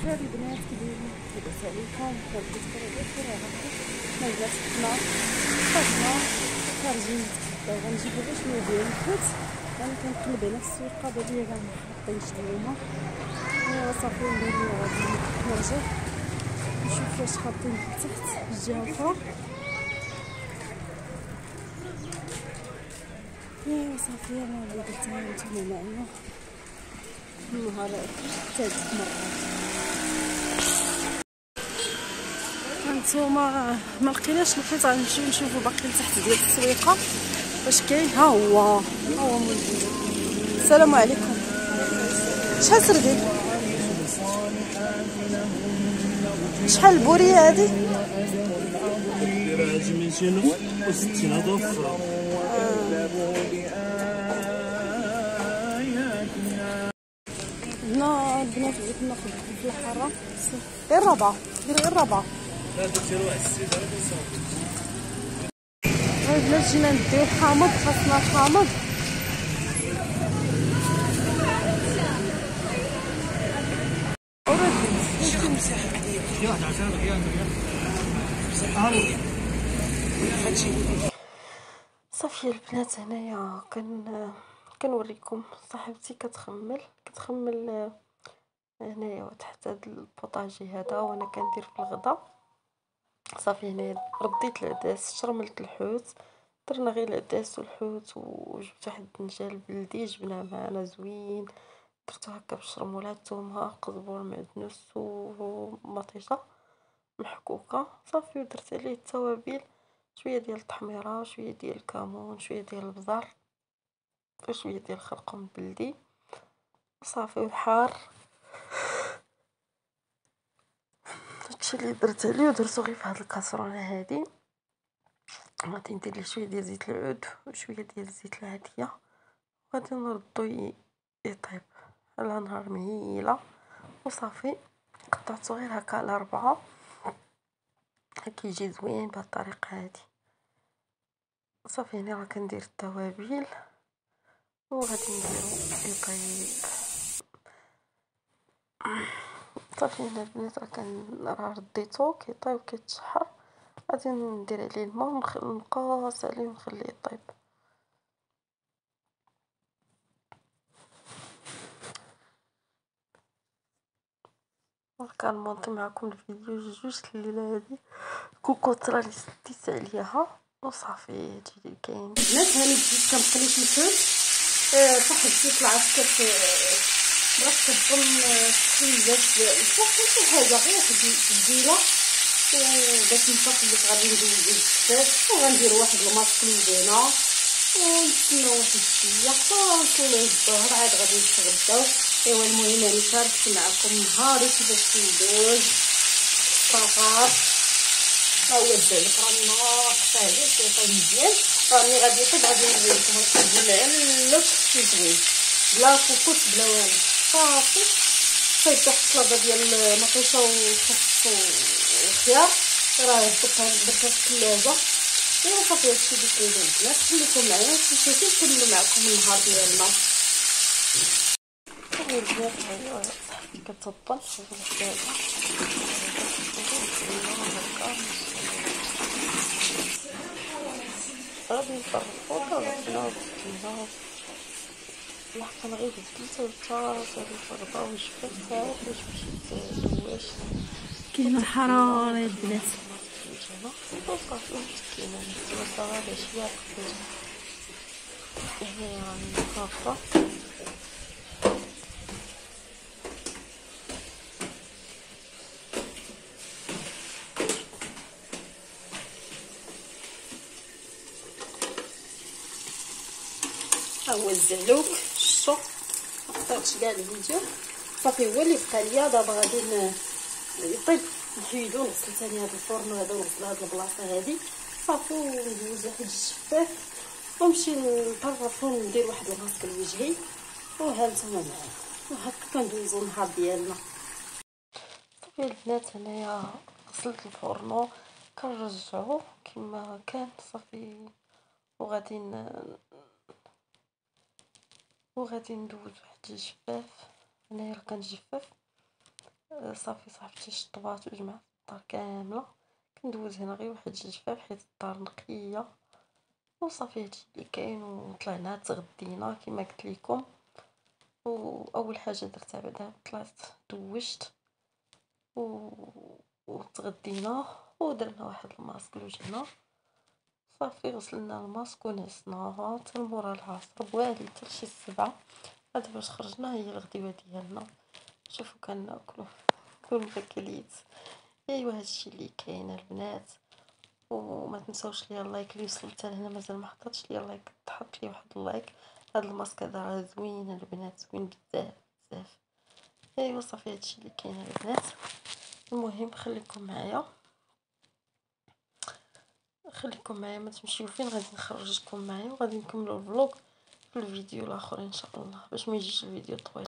بخير البنات، كي دايرين؟ لاباس عليكم؟ لاباس بخير عليكم. حنا البنات خرجنا خارجين نتغداو، غنجيبو غير شويه ديال الحوت. انا كنقلب هنا في السويقه، بالي كاع محطينش اليوم. ايوا صافي نديرو غادي نخرجو نشوف واش خاطين لتحت الجهه الاخرى. ايوا صافي يلاه وليدات، نتوما معايا النهار ثالث مرات. هانتوما ما لقيناش الحيط، غنمشيو نشوفو باقي لتحت ديال السويقه واش كاين. ها هو موجود. السلام عليكم. شحال سردين؟ شحال البوريه هادي؟ دايره 260 هذا الفرا. هنا البنات بغيت ناخذ في الحاره غير ربعه، ديري غير ربعه. لا درتي واحد السيده راه صافي. البنات جينا نديو حامض، خاصنا حامض. صافي البنات، هنايا كنوريكم صاحبتي كتخمل هنايا تحت هاد البوطاجي هذا، وانا كندير في الغدا. صافي هنا رديت العداس، شرملت الحوت، درنا غير العداس والحوت، وجبت واحد الدنجال بلدي جبناه معنا زوين، درتو هكا بالشرمولات، الثومه، قزبر، معدنوس ومطيشه محكوكه. صافي ودرت عليه التوابل، شويه ديال التحميره، شويه ديال الكمون، شويه ديال البزار، وشويه ديال الخرقوم بلدي، وصافي والحار. هادشي اللي درت عليه، ودرتو غير في هاد الكاسرونه هادي. غادي ندير ليه شويه ديال زيت العود وشويه ديال الزيت العاديه، غادي نردو يطيب على نهار مهيله. وصافي قطعته غير هكا على 4، كيجي زوين بهاد الطريقه هادي. صافي هنا راه كندير التوابل وغادي نديرو يطيب. صافي هنا البنات راه رديتو كيطيب كيتشحر، غادي ندير عليه الماء ونقاص عليه ونخليه يطيب. كنمونطي معكم الفيديو جوج الليله هادي كوكوطرا اللي سديت عليها. وصافي هادشي اللي كاين البنات. هاني بديت كنقلي في الحوت، صاحبتي طلعت بغات كتظن تخيلات الفوق شي حاجه غير واحد التبديله، وباش نصافي اللي غادي ندوزو الكتاب، وغندير واحد الماسكلوزينه ونستناو واحد شويه حتى نصليو الظهر، عاد غادي نتغداو. ايوا المهم انا شاركت معكم نهاري كيفاش كندوز السفر. ها هو الزعلك راه النهار قطعيه كيطيب مزيان، راني غادي يطيب غادي نوريكم الطيب المعلق شي زوين بلا كوكوط بلا والو. صافي صايبت واحد الطلبه ديال المطيشه وخس والخيار، راه درتها في الثلاجه. ايوا صافي هادشي اللي كاين البنات، خليكم معايا متنساوش نكملوا معكم النهار ديالنا. صافي البنات، هاهي صاحبتي كتطبل شوفوا الحداده غادي نفرقو ونغسلوها بالماء. لحقا غير بدلتو حتى صافي فرضا وجفتها باش تدواش. كاينه الحراره يا البنات، وصافي مسكينه نتوسع غدا شويه قبل هنايا راني خافه. ها هو الزعلوك شتو، مقطعتش كاع الفيديو. صافي هو اللي بقى ليا دابا غادي يطيب، نحيدو نغسل ثاني هذا الفرن هذا ونغسل هاد البلاصه هادي. صافي وندوز واحد الشفاف ونمشي نطرفو وندير واحد الماسك لوجهي. وها نتوما معايا وهكا كندوزو النهار ديالنا. صافي البنات هنايا غسلت الفرن كنرجعو كما كان. صافي وغادي ندوز واحد الجفاف. هنايا راه كنجفف صافي صاحبتي شطبات وجمعت الدار كامله، كندوز هنا غير واحد 2 جفاف حيت الدار نقيه. وصافي هادشي اللي كاين. وطلعنا تغدينا كما قلت لكم. واول حاجه درتها بعدا طلعت دوشت و... وتغدينا ودرنا واحد الماسك لوجهنا. صافي غسلنا الماسك ونعسناها حتى مورا العصر بوالي حتى شي 7. هذا باش خرجنا هي الغديوه ديالنا. شوفوا كناكلوا الماكليت. ايوا هادشي اللي كاين البنات. وما تنساوش ليا اللايك اللي وصل حتى لهنا مازال ما حطيتش ليا اللايك، تحط لي واحد اللايك. هاد الماسك هذا راه زوين البنات، زوين بزاف بزاف. ايوا صافي هادشي اللي كاين البنات. المهم خليكم معايا ما تمشيو فين، غادي نخرجكم معايا وغادي نكملوا الفلوق في الفيديو الاخر ان شاء الله باش ما يجيش الفيديو طويل.